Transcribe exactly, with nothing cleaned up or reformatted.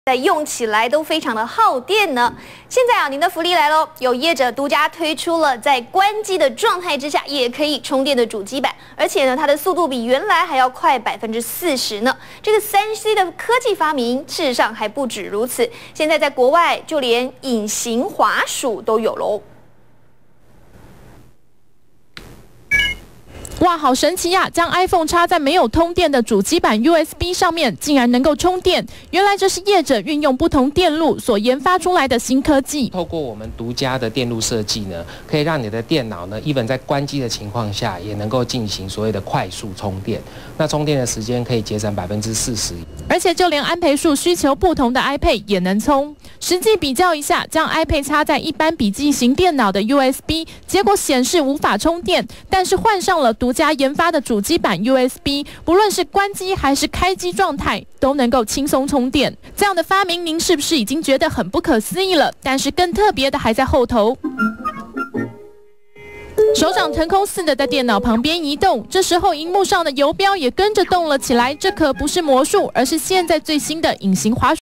在用起来都非常的耗电呢。现在啊，您的福利来喽！有业者独家推出了在关机的状态之下也可以充电的主机板，而且呢，它的速度比原来还要快百分之四十呢。这个三 C 的科技发明，事实上还不止如此。现在在国外，就连隐形滑鼠都有喽。 哇，好神奇呀！将 iPhone 插在没有通电的主机板 U S B 上面，竟然能够充电。原来这是业者运用不同电路所研发出来的新科技。 透过我们独家的电路设计呢，可以让你的电脑呢 ，even 在关机的情况下，也能够进行所谓的快速充电。那充电的时间可以节省百分之四十。 而且就连安培数需求不同的 iPad 也能充。实际比较一下，将 iPad 插在一般笔记型电脑的 U S B， 结果显示无法充电，但是换上了独家研发的主机板 U S B， 不论是关机还是开机状态，都能够轻松充电。这样的发明，您是不是已经觉得很不可思议了？但是更特别的还在后头。 手掌腾空似的在电脑旁边移动，这时候荧幕上的游标也跟着动了起来。这可不是魔术，而是现在最新的隐形滑鼠。